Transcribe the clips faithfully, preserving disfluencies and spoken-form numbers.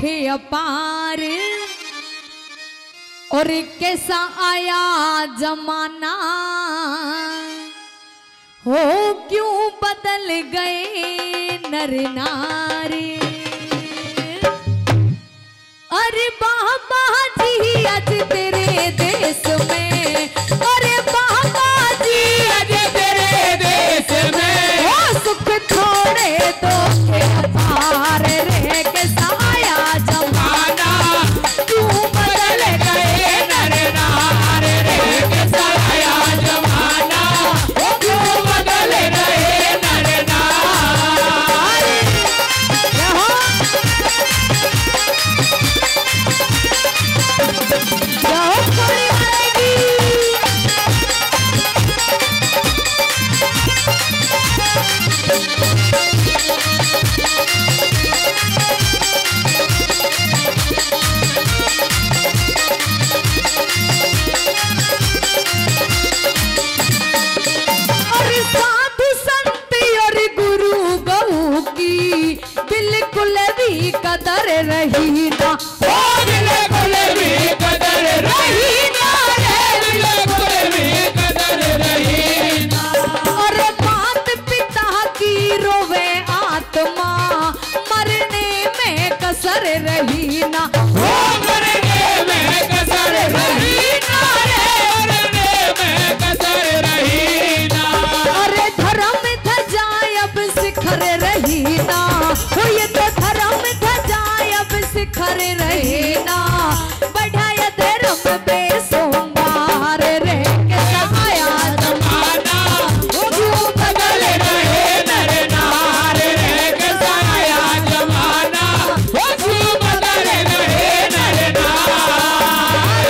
अपार और कैसा आया जमाना हो क्यों बदल गए नर नारी। अरे बाबा जी आज तेरे देश में, अरे बाबा जी आज तेरे देश में हो सुख थोड़े तो के अपार रे कैसा आया जमाना क्यों बदल गए नर नार रे कैसा आया जमाना क्यों बदल गए नर नार। कदर रही ना ओ बिल्कुल भी कदर रही ना रे बिल्कुल भी कदर रही ना। और मात पिता की रोवे आत्मा मरने में कसर रही ना ओ मरने में कसर रही ना रे मरने में कसर रही ना। अरे धर्म ध्वजा अब शिखर रही ना हो ये तो धर्म शिखर रहे ना बढ़ाया धर्म पे सोमवार रे कैसा आया जमाना क्यों बदल रहे नर नार रे कैसा आया जमाना क्यों बदल रहे नर नार।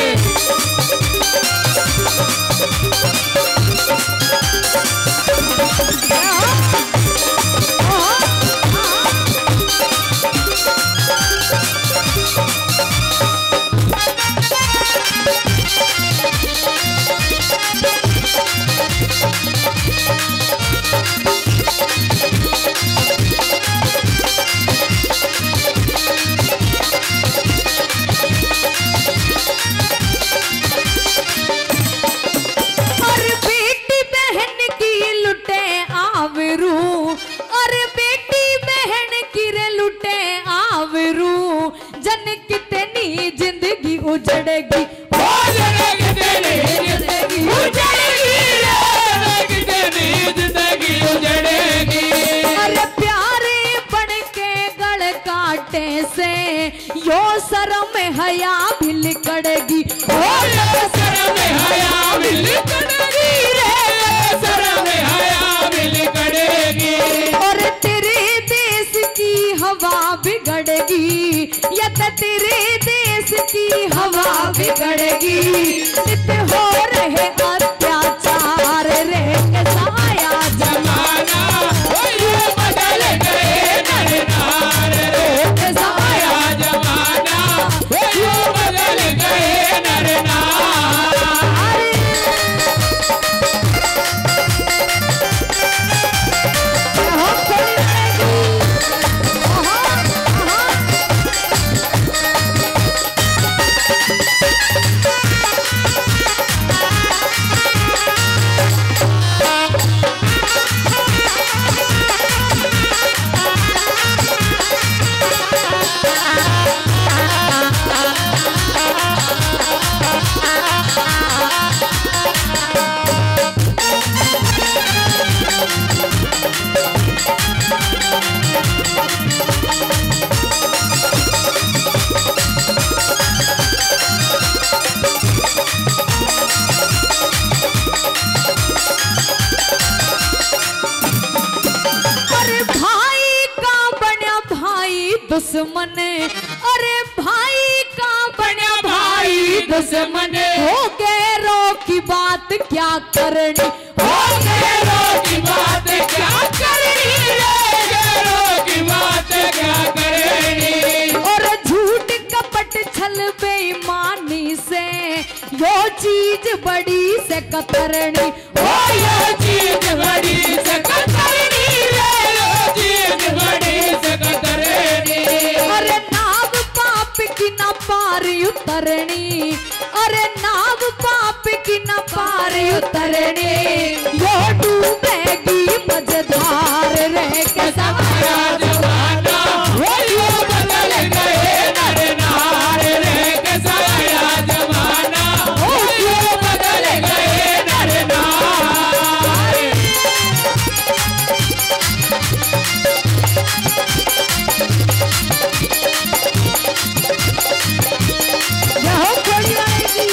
अरे बेटी बहन की रे लुटे आवरू जन कितनी जिंदगी उजड़ेगी ओ जन कितनी जिंदगी उजड़ेगी रे कितनी जिंदगी उजड़ेगी। अरे प्यारे बन के गल काटे से यो शर्म हया भी लिकड़ेगी ओ यो शर्म हया भी लिकड़ेगी रे शर्म हया भी लिकड़ेगी। और तेरे देश की हवा बिगड़ेगी या तो तेरे देश की हवा बिगड़ेगी नित हो रहे अत्याचार रे कैसा आया जमाना ये बदल गए नर नार रे कैसा आया जमाना ये बदल गए नर नार। दुश्मन अरे भाई का बना भाई दुश्मन हो गैरों की बात क्या करनी हो गैरों की बात क्या करनी रे गैरों की बात क्या करनी। और झूठ कपट छल बेईमानी से यो चीज बड़ी से कतरनी हो यो चीज बड़ी से कतरनी रे यो चीज बड़ी से कतरनी। अरे नाव पा पार उतरनी, अरे नाव पाप की न पार उतरनी। यो डूबेगी मझधार रे के सवाया जमाना, यो बदल गए नर नार रे के सवाया जमाना, यो बदल गए नर नार। यहो कोई आएगी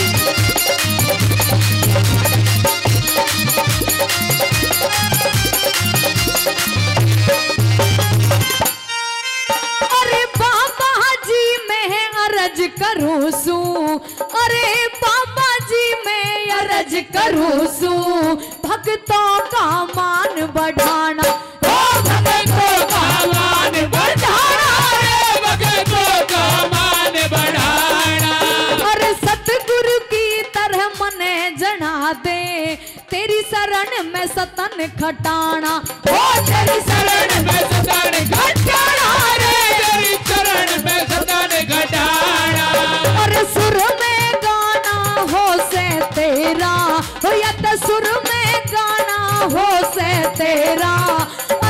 करूं सू, अरे बाबा जी मैं अर्ज करूं सू, भक्तों का मान बढ़ाना, ओ भक्तों का मान बढ़ाना रे, भक्तों का मान बढ़ाना। अरे सतगुरु की तरह मने जना दे, तेरी शरण में सतन खटाना, ओ तेरी शरण में सतन खटाना रे, तेरी शरण में सतन खटाना। और सुर में गाना हो से तेरा, हो या तो सुर में गाना हो से तेरा,